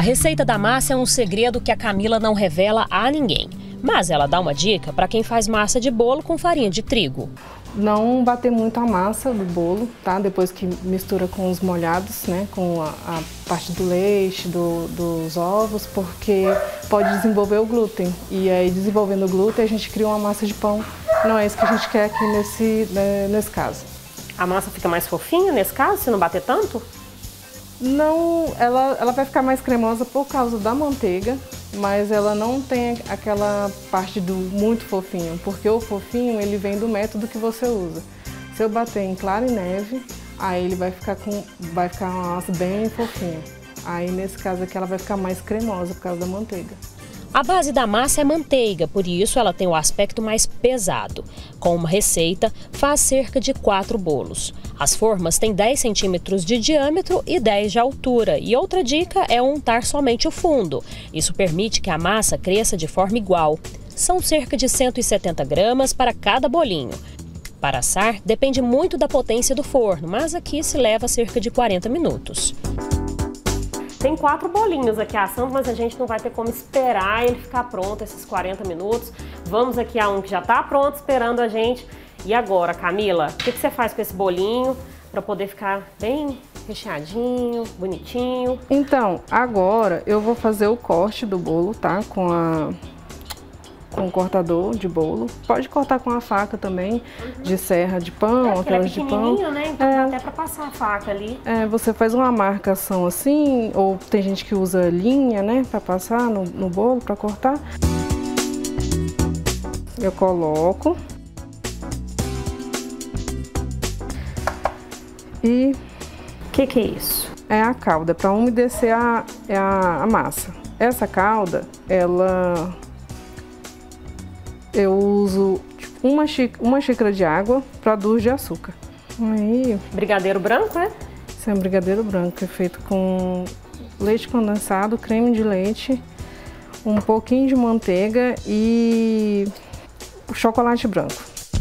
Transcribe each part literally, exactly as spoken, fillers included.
receita da massa é um segredo que a Camila não revela a ninguém. Mas ela dá uma dica para quem faz massa de bolo com farinha de trigo. Não bater muito a massa do bolo, tá? Depois que mistura com os molhados, né? Com a, a parte do leite, do, dos ovos, porque pode desenvolver o glúten. E aí, desenvolvendo o glúten, a gente cria uma massa de pão. Não é isso que a gente quer aqui nesse, né, nesse caso. A massa fica mais fofinha nesse caso, se não bater tanto? Não, ela, ela vai ficar mais cremosa por causa da manteiga, mas ela não tem aquela parte do muito fofinho, porque o fofinho ele vem do método que você usa. Se eu bater em clara e neve, aí ele vai ficar com, vai ficar uma massa bem fofinha. Aí nesse caso aqui ela vai ficar mais cremosa por causa da manteiga. A base da massa é manteiga, por isso ela tem o aspecto mais pesado. Com uma receita, faz cerca de quatro bolos. As formas têm dez centímetros de diâmetro e dez de altura. E outra dica é untar somente o fundo. Isso permite que a massa cresça de forma igual. São cerca de cento e setenta gramas para cada bolinho. Para assar, depende muito da potência do forno, mas aqui se leva cerca de quarenta minutos. Tem quatro bolinhos aqui assando, mas a gente não vai ter como esperar ele ficar pronto esses quarenta minutos. Vamos aqui a um que já está pronto esperando a gente. E agora, Camila, o que, que você faz com esse bolinho para poder ficar bem recheadinho, bonitinho? Então, agora eu vou fazer o corte do bolo, tá? Com a... com o cortador de bolo. Pode cortar com a faca também, uhum. De serra de pão, é, aquelas é de pão. Né? Então é, dá até para passar a faca ali. É, você faz uma marcação assim, ou tem gente que usa linha, né, para passar no, no bolo, para cortar. Eu coloco. E o que que é isso? É a calda, para umedecer a, a, a massa. Essa calda, ela... eu uso tipo, uma, xícara, uma xícara de água para duas de açúcar. Aí, brigadeiro branco, é? Esse é um brigadeiro branco, é feito com leite condensado, creme de leite, um pouquinho de manteiga e chocolate branco.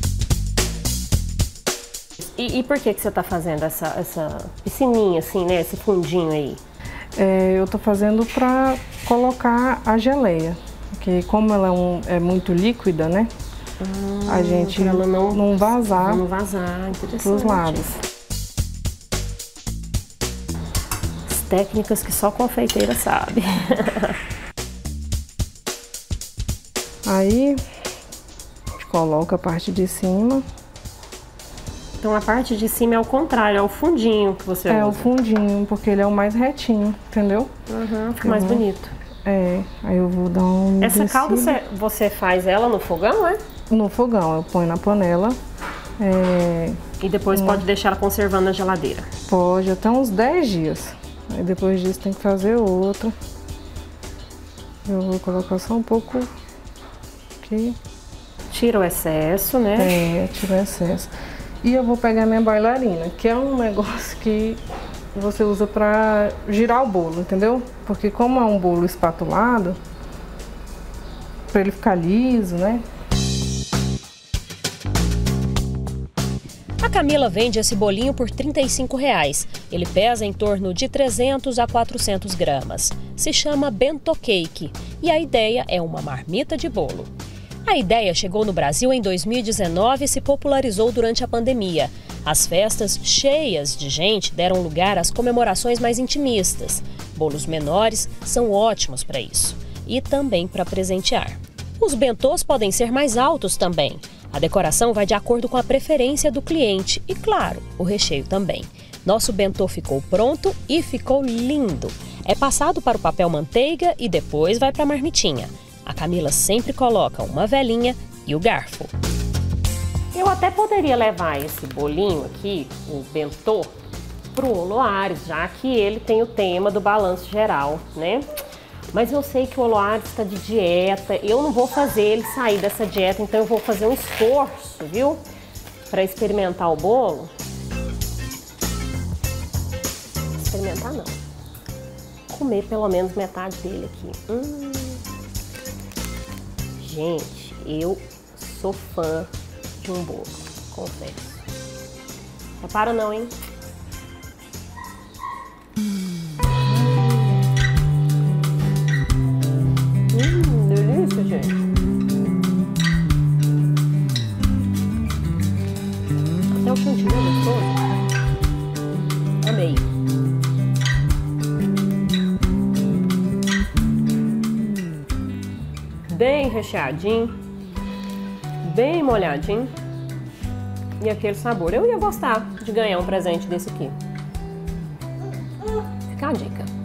E, e por que que você está fazendo essa, essa piscininha assim, né? Esse fundinho aí? É, eu tô fazendo para colocar a geleia. Porque como ela é, um, é muito líquida, né? Hum, a gente ela não, não vazar, não vazar interessante. Pros lados. As técnicas que só confeiteira sabe. Aí a gente coloca a parte de cima. Então a parte de cima é o contrário, é o fundinho que você é, usa. É o fundinho, porque ele é o mais retinho, entendeu? Uhum, fica mais uhum. bonito. É, aí eu vou dar um... Essa calda você, você faz ela no fogão, é? No fogão, eu ponho na panela. É, e depois uma... pode deixar ela conservando na geladeira? Pode, até uns dez dias. Aí depois disso tem que fazer outra. Eu vou colocar só um pouco aqui. Tira o excesso, né? É, tira o excesso. E eu vou pegar minha bailarina, que é um negócio que você usa para girar o bolo, entendeu? Porque como é um bolo espatulado, para ele ficar liso, né? A Camila vende esse bolinho por trinta e cinco reais. Ele pesa em torno de trezentos a quatrocentos gramas. Se chama Bento Cake e a ideia é uma marmita de bolo. A ideia chegou no Brasil em dois mil e dezenove e se popularizou durante a pandemia. As festas cheias de gente deram lugar às comemorações mais intimistas. Bolos menores são ótimos para isso e também para presentear. Os bentôs podem ser mais altos também. A decoração vai de acordo com a preferência do cliente e, claro, o recheio também. Nosso bentô ficou pronto e ficou lindo. É passado para o papel manteiga e depois vai para a marmitinha. A Camila sempre coloca uma velinha e o garfo. Eu até poderia levar esse bolinho aqui, o bentô, pro Oloares, já que ele tem o tema do balanço geral, né? Mas eu sei que o Oloares está de dieta, eu não vou fazer ele sair dessa dieta, então eu vou fazer um esforço, viu? Para experimentar o bolo. Experimentar não. Comer pelo menos metade dele aqui. Hum. Gente, eu sou fã de um bolo, confesso. Repara não, hein? bem recheadinho, bem molhadinho. E aquele sabor. Eu ia gostar de ganhar um presente desse aqui. Fica a dica.